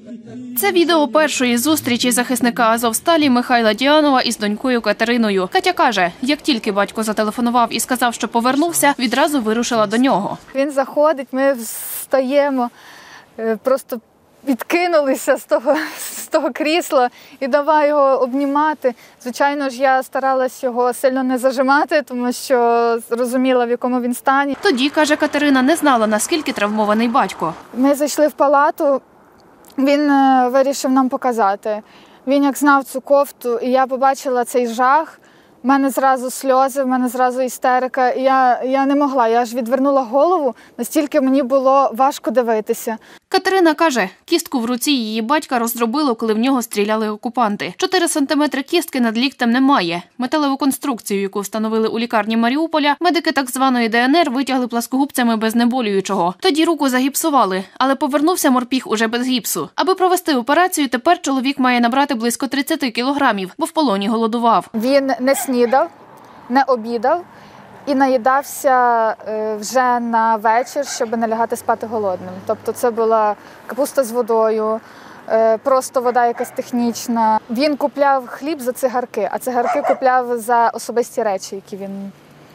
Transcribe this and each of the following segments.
Це відео першої зустрічі захисника Азовсталі Михайла Діанова із донькою Катериною. Катя каже, як тільки батько зателефонував і сказав, що повернувся, відразу вирушила до нього. Він заходить, ми встаємо, просто відкинулися з того крісла і давай його обнімати. Звичайно ж, я старалась його сильно не зажимати, тому що розуміла, в якому він стані. Тоді, каже Катерина, не знала, наскільки травмований батько. Ми зайшли в палату, він вирішив нам показати. Він як знав цю кофту, і я побачила цей жах. У мене зразу сльози, в мене зразу істерика. Я не могла, я аж відвернула голову, настільки мені було важко дивитися. Катерина каже, кістку в руці її батька роздробило, коли в нього стріляли окупанти. 4 сантиметри кістки над ліктем немає. Металеву конструкцію, яку встановили у лікарні Маріуполя, медики так званої ДНР витягли пласкогубцями без знеболюючого. Тоді руку загіпсували, але повернувся морпіг уже без гіпсу. Аби провести операцію, тепер чоловік має набрати близько 30 кілограмів, бо в полоні голодував. Він не снідав, не обідав і наїдався вже на вечір, щоб не лягати спати голодним. Тобто це була капуста з водою, просто вода якась технічна. Він купляв хліб за цигарки, а цигарки купляв за особисті речі, які він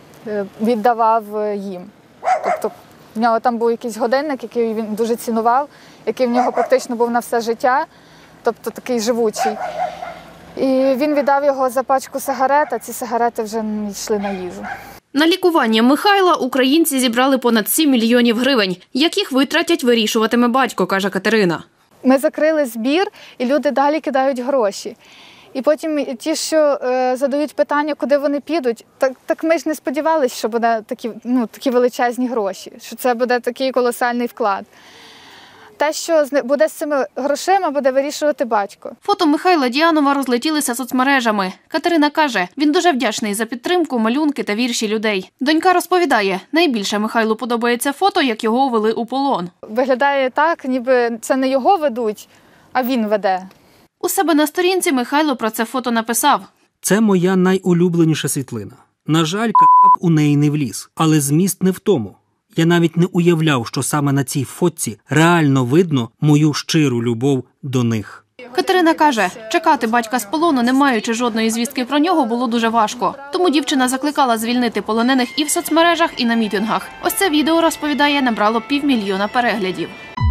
віддавав їм. Тобто в нього там був якийсь годинник, який він дуже цінував, який в нього практично був на все життя, тобто такий живучий. І він віддав його за пачку сигарет, а ці сигарети вже не йшли на їжу. На лікування Михайла українці зібрали понад 7 мільйонів гривень. Як їх витратять, вирішуватиме батько, каже Катерина. Ми закрили збір, і люди далі кидають гроші. І потім ті, що задають питання, куди вони підуть, так ми ж не сподівалися, що буде такі величезні гроші, що це буде такий колосальний вклад. Те, що буде з цими грошима, буде вирішувати батько. Фото Михайла Діанова розлетілися соцмережами. Катерина каже, він дуже вдячний за підтримку, малюнки та вірші людей. Донька розповідає, найбільше Михайлу подобається фото, як його вели у полон. Виглядає так, ніби це не його ведуть, а він веде. У себе на сторінці Михайло про це фото написав. Це моя найулюбленіша світлина. На жаль, кацап у неї не вліз, але зміст не в тому. Я навіть не уявляв, що саме на цій фотці реально видно мою щиру любов до них. Катерина каже, чекати батька з полону, не маючи жодної звістки про нього, було дуже важко. Тому дівчина закликала звільнити полонених і в соцмережах, і на мітингах. Ось це відео, розповідає, набрало 500 000 переглядів.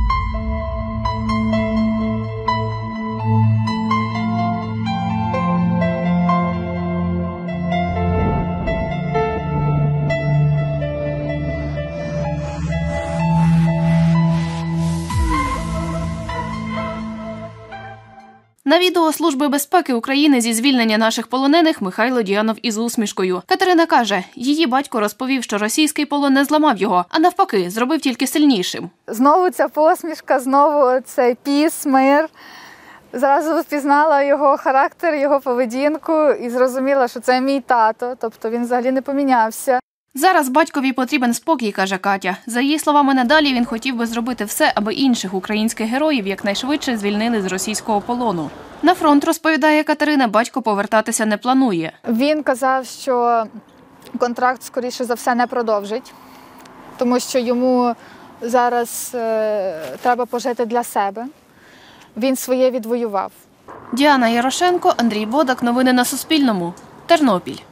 На відео Служби безпеки України зі звільнення наших полонених Михайло Діанов із усмішкою. Катерина каже, її батько розповів, що російський полон не зламав його, а навпаки, зробив тільки сильнішим. Знову ця посмішка, знову цей піс, мир. Зразу впізнала його характер, його поведінку і зрозуміла, що це мій тато, тобто він взагалі не помінявся. Зараз батькові потрібен спокій, каже Катя. За її словами, надалі він хотів би зробити все, аби інших українських героїв якнайшвидше звільнили з російського полону. На фронт, розповідає Катерина, батько повертатися не планує. Він казав, що контракт, скоріше за все, не продовжить, тому що йому зараз треба пожити для себе. Він своє відвоював. Діана Ярошенко, Андрій Бодак. Новини на Суспільному. Тернопіль.